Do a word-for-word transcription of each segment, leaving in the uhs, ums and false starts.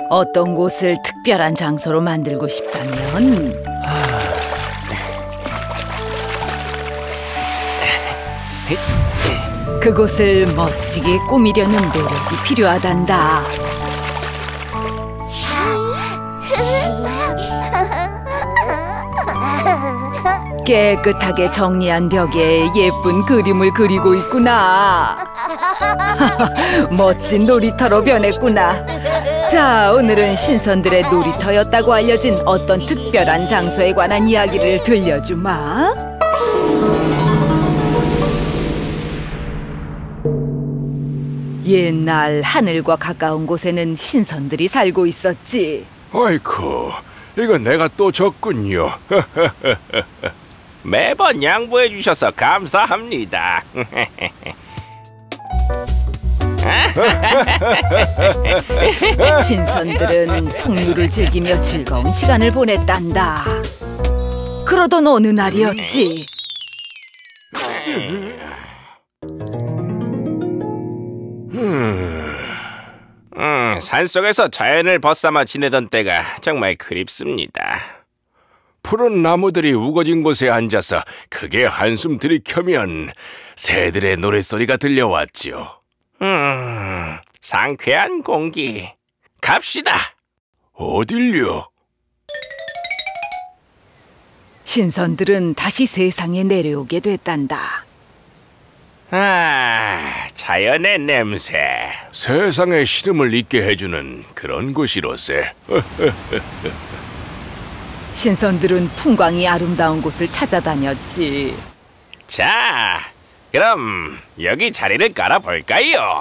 어떤 곳을 특별한 장소로 만들고 싶다면 그곳을 멋지게 꾸미려는 노력이 필요하단다. 깨끗하게 정리한 벽에 예쁜 그림을 그리고 있구나. 멋진 놀이터로 변했구나. 자, 오늘은 신선들의 놀이터였다고 알려진 어떤 특별한 장소에 관한 이야기를 들려주마. 옛날 하늘과 가까운 곳에는 신선들이 살고 있었지. 아이쿠, 이거 내가 또 졌군요. 매번 양보해 주셔서 감사합니다. 신선들은 풍류를 즐기며 즐거운 시간을 보냈단다. 그러던 어느 날이었지. 음, 음, 산속에서 자연을 벗삼아 지내던 때가 정말 그립습니다. 푸른 나무들이 우거진 곳에 앉아서 크게 한숨 들이켜면 새들의 노랫소리가 들려왔죠. 음, 상쾌한 공기. 갑시다. 어딜요? 신선들은 다시 세상에 내려오게 됐단다. 아, 자연의 냄새. 세상에 시름을 잊게 해주는 그런 곳이로세. 신선들은 풍광이 아름다운 곳을 찾아다녔지. 자, 그럼 여기 자리를 깔아볼까요?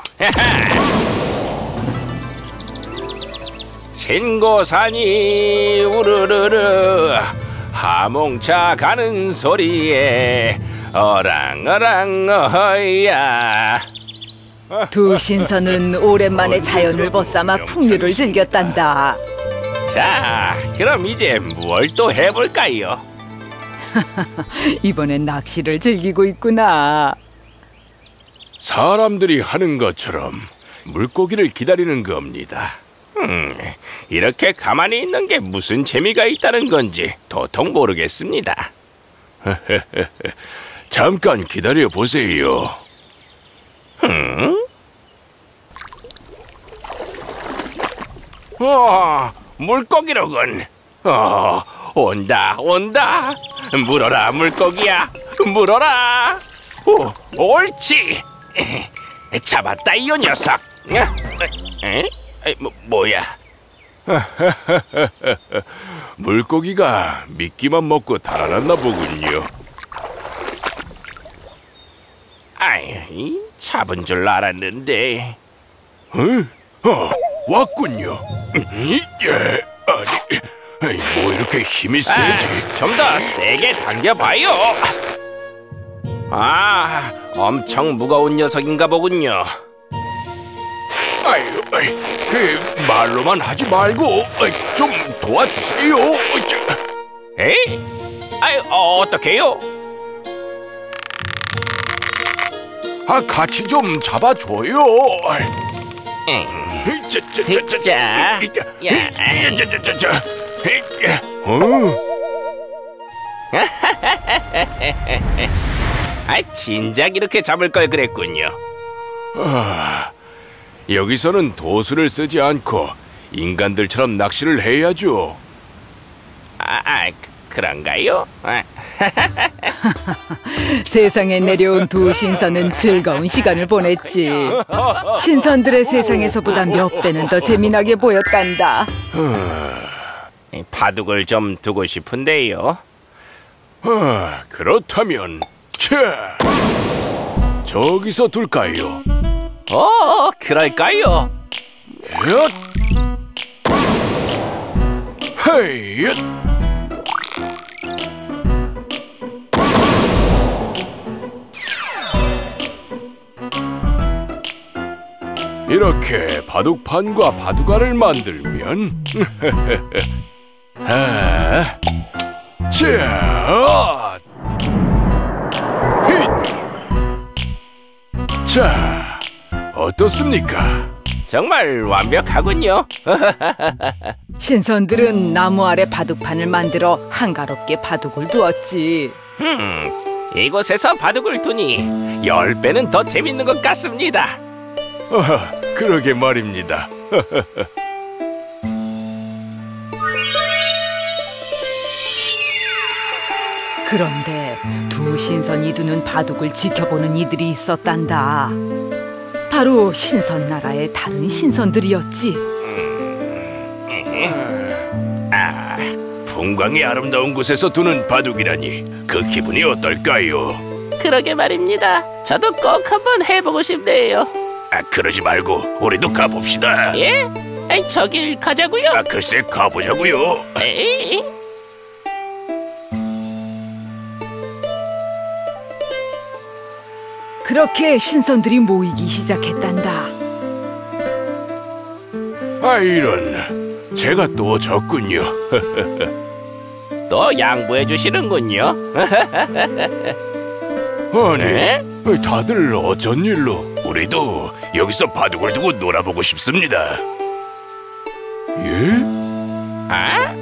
신고산이 우르르르 하몽차 가는 소리에 어랑어랑 어야. 두 신선은 오랜만에 자연을 벗삼아 풍류를 즐겼단다. 자, 그럼 이제 뭘 또 해볼까요? 이번엔 낚시를 즐기고 있구나. 사람들이 하는 것처럼 물고기를 기다리는 겁니다. 음, 이렇게 가만히 있는 게 무슨 재미가 있다는 건지 도통 모르겠습니다. 잠깐 기다려 보세요. 음? 어, 물고기로군. 어, 온다, 온다. 물어라, 물고기야. 물어라. 오, 옳지. 잡았다, 이 녀석. 에? 에? 뭐, 뭐야? 물고기가 미끼만 먹고 달아났나 보군요. 아이, 잡은 줄 알았는데. 어? 어, 왔군요. 예, 아니, 뭐 이렇게 힘이 세지? 아, 좀 더 세게 당겨봐요. 아, 엄청 무거운 녀석인가 보군요. 아유, 아이, 그 말로만 하지 말고 아이, 좀 도와주세요. 에이? 아유, 어, 어떡해요? 아, 같이 좀 잡아줘요. 엥. 자, 자, 자, 자, 야. 자, 자, 자, 자. 어? 아, 진작 이렇게 잡을 걸 그랬군요. 아, 여기서는 도수를 쓰지 않고 인간들처럼 낚시를 해야죠. 아, 아 그런가요? 아. 세상에 내려온 두 신선은 즐거운 시간을 보냈지. 신선들의 세상에서보다 몇 배는 더 재미나게 보였단다. 바둑을 좀 두고 싶은데요. 아, 그렇다면 차, 저기서 둘까요? 어, 그럴까요? 엿! 헤이! 엿! 이렇게 바둑판과 바둑알을 만들면 아, 자, 힛! 자, 어떻습니까? 정말 완벽하군요. 신선들은 나무 아래 바둑판을 만들어 한가롭게 바둑을 두었지. 음, 이곳에서 바둑을 두니 열 배는 더 재밌는 것 같습니다. 아하, 그러게 말입니다. 그런데 두 신선이 두는 바둑을 지켜보는 이들이 있었단다. 바로 신선나라의 다른 신선들이었지. 아, 풍광이 아름다운 곳에서 두는 바둑이라니 그 기분이 어떨까요? 그러게 말입니다. 저도 꼭 한번 해보고 싶네요. 아, 그러지 말고 우리도 가봅시다. 예? 아이, 저길 가자고요. 아, 글쎄 가보자고요. 에이. 그렇게 신선들이 모이기 시작했단다. 아, 이런, 제가 또 졌군요. 또 양보해 주시는군요. 아니, 에? 다들 어쩐 일로? 우리도 여기서 바둑을 두고 놀아보고 싶습니다. 예? 아?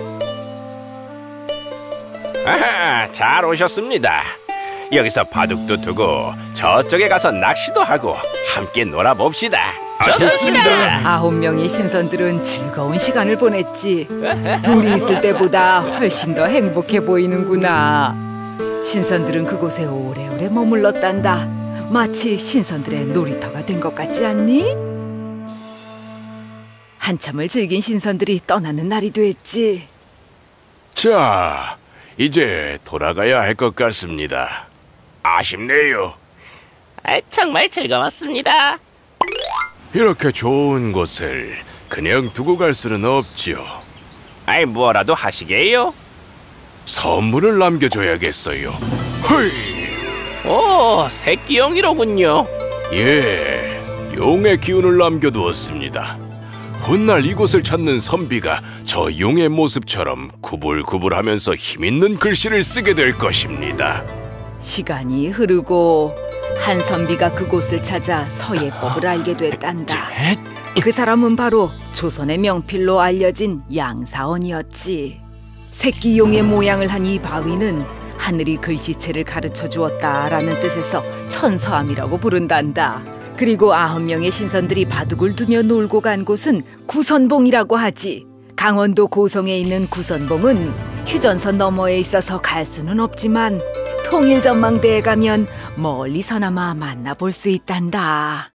아하, 잘 오셨습니다. 여기서 바둑도 두고 저쪽에 가서 낚시도 하고 함께 놀아봅시다. 좋습니다. 아홉 명의 신선들은 즐거운 시간을 보냈지. 둘이 있을 때보다 훨씬 더 행복해 보이는구나. 신선들은 그곳에 오래오래 머물렀단다. 마치 신선들의 놀이터가 된 것 같지 않니? 한참을 즐긴 신선들이 떠나는 날이 됐지. 자, 이제 돌아가야 할 것 같습니다. 아쉽네요. 아, 정말 즐거웠습니다. 이렇게 좋은 곳을 그냥 두고 갈 수는 없지요. 아이, 뭐라도 하시게요? 선물을 남겨줘야겠어요. 허이! 오, 새끼용이로군요. 예, 용의 기운을 남겨두었습니다. 훗날 이곳을 찾는 선비가 저 용의 모습처럼 구불구불하면서 힘있는 글씨를 쓰게 될 것입니다. 시간이 흐르고 한 선비가 그곳을 찾아 서예법을 알게 됐단다. 그 사람은 바로 조선의 명필로 알려진 양사원이었지. 새끼용의 모양을 한 이 바위는 하늘이 글씨체를 가르쳐 주었다라는 뜻에서 천서함이라고 부른단다. 그리고 아홉 명의 신선들이 바둑을 두며 놀고 간 곳은 구선봉이라고 하지. 강원도 고성에 있는 구선봉은 휴전선 너머에 있어서 갈 수는 없지만 통일전망대에 가면 멀리서나마 만나볼 수 있단다.